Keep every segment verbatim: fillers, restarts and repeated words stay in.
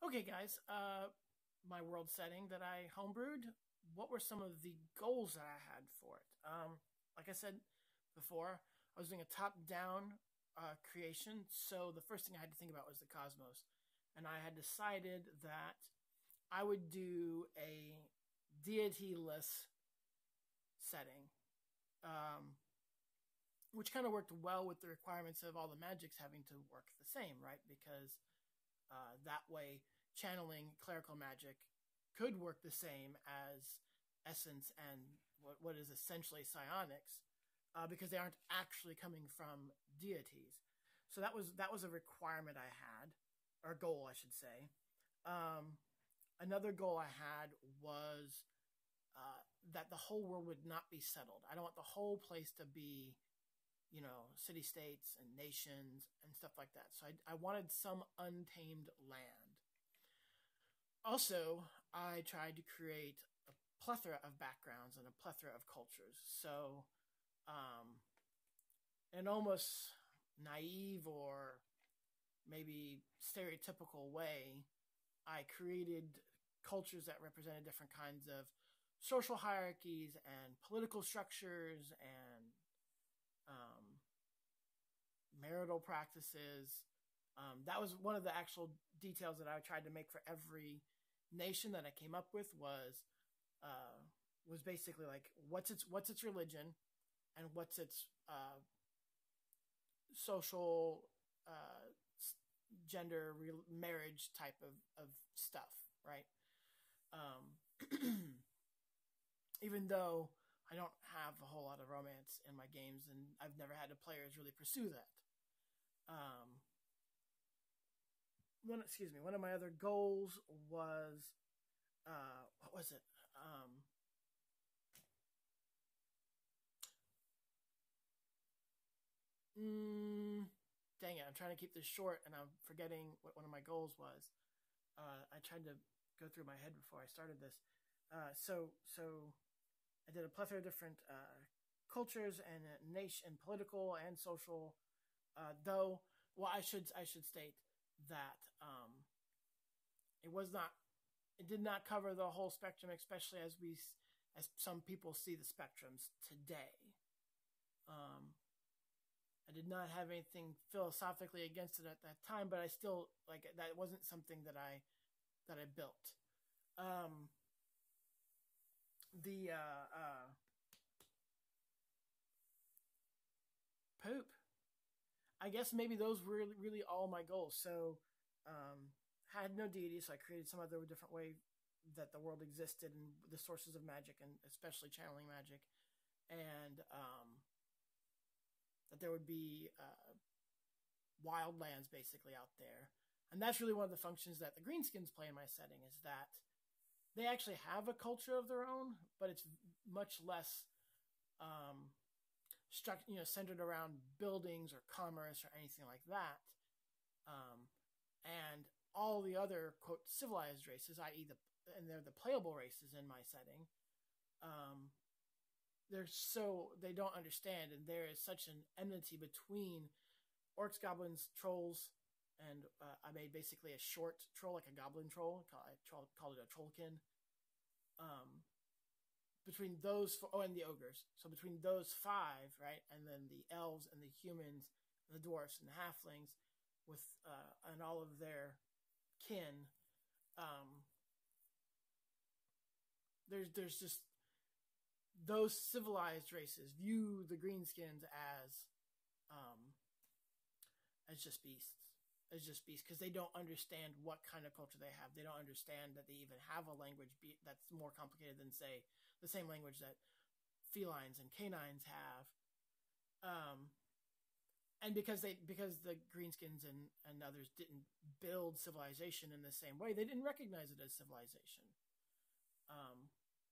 Okay, guys, uh, my world setting that I homebrewed, what were some of the goals that I had for it? Um, like I said before, I was doing a top down uh, creation, so the first thing I had to think about was the cosmos. And I had decided that I would do a deity less setting, um, which kind of worked well with the requirements of all the magics having to work the same, right? Because Uh, that way, channeling clerical magic could work the same as essence and what, what is essentially psionics, uh, because they aren't actually coming from deities. So that was that was a requirement I had, or goal, I should say. Um, Another goal I had was uh, that the whole world would not be settled. I don't want the whole place to be, you know, city states and nations and stuff like that. So I, I wanted some untamed land. Also, I tried to create a plethora of backgrounds and a plethora of cultures. So, um, in an almost naive or maybe stereotypical way, I created cultures that represented different kinds of social hierarchies and political structures and um, marital practices. Um, that was one of the actual details that I tried to make for every nation that I came up with was uh, was basically like what's its what's its religion and what's its uh, social uh, gender real, marriage type of, of stuff, right? Um, Even though I don't have a whole lot of romance in my games, and I've never had the players really pursue that. Um, one, excuse me, one of my other goals was uh, what was it? Um, mm, Dang it, I'm trying to keep this short, and I'm forgetting what one of my goals was. Uh, I tried to go through my head before I started this. Uh, so, so I did a plethora of different uh, cultures and uh, nation, and political and social. Uh, though, well, I should I should state that um, it was not it did not cover the whole spectrum, especially as we as some people see the spectrums today. Um, I did not have anything philosophically against it at that time, but I still like that wasn't something that I that I built. Um, the uh, uh, poop. I guess maybe those were really, really all my goals. So, um, had no deity, so I created some other different way that the world existed and the sources of magic, and especially channeling magic, and um, that there would be uh, wild lands basically out there. And that's really one of the functions that the greenskins play in my setting is that they actually have a culture of their own, but it's much less um, struck, you know, centered around buildings or commerce or anything like that. Um, and all the other quote civilized races, that is, the and they're the playable races in my setting. Um, they're so they don't understand, and there is such an enmity between orcs, goblins, trolls, and uh, I made basically a short troll, like a goblin troll. I called it a trollkin. Um, between those, four, oh, and the ogres. So between those five, right, and then the elves and the humans, and the dwarfs and the halflings, with uh, and all of their kin, um, there's there's just those civilized races view the greenskins as um, as just beasts, as just beasts, because they don't understand what kind of culture they have. They don't understand that they even have a language be- that's more complicated than, say, the same language that felines and canines have. Um, and because they because the greenskins and, and others didn't build civilization in the same way, they didn't recognize it as civilization. Um,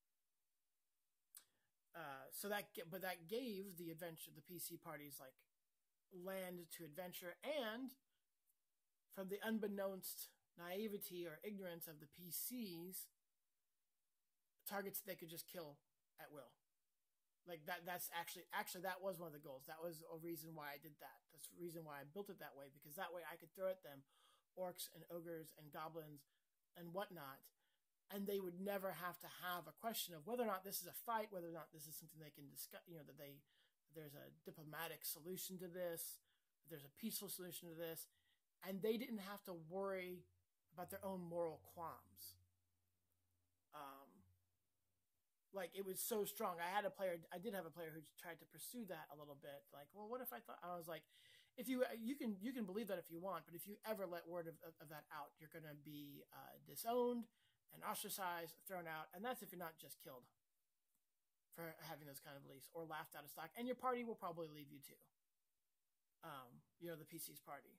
uh, so that but that gave the adventure the P C parties like land to adventure, and from the unbeknownst naivety or ignorance of the P Cs, targets they could just kill at will. Like that that's actually actually that was one of the goals. That was a reason why I did that. That's the reason why I built it that way, because that way I could throw at them orcs and ogres and goblins and whatnot, and they would never have to have a question of whether or not this is a fight, whether or not this is something they can discuss, you know, that they there's a diplomatic solution to this, there's a peaceful solution to this, and they didn't have to worry about their own moral qualms. Um, like it was so strong. I had a player, I did have a player who tried to pursue that a little bit. Like, well, what if I thought, I was like, if you, you can, you can believe that if you want, but if you ever let word of, of, of that out, you're going to be uh, disowned and ostracized, thrown out. And that's if you're not just killed for having those kind of beliefs or laughed out of stock. And your party will probably leave you too. Um, you know, the P C's party.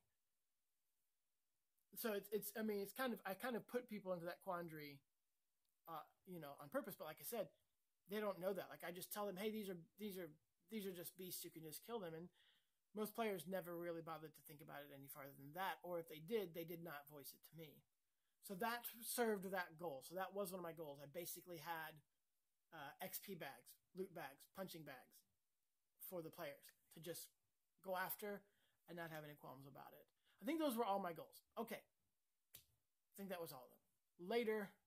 So it's, it's, I mean, it's kind of, I kind of put people into that quandary, uh, you know, on purpose. But like I said, they don't know that. Like I just tell them, hey, these are, these are, these are just beasts. You can just kill them. And most players never really bothered to think about it any farther than that. Or if they did, they did not voice it to me. So that served that goal. So that was one of my goals. I basically had uh, X P bags, loot bags, punching bags for the players to just go after and not have any qualms about it. I think those were all my goals. Okay. I think that was all of them. Later,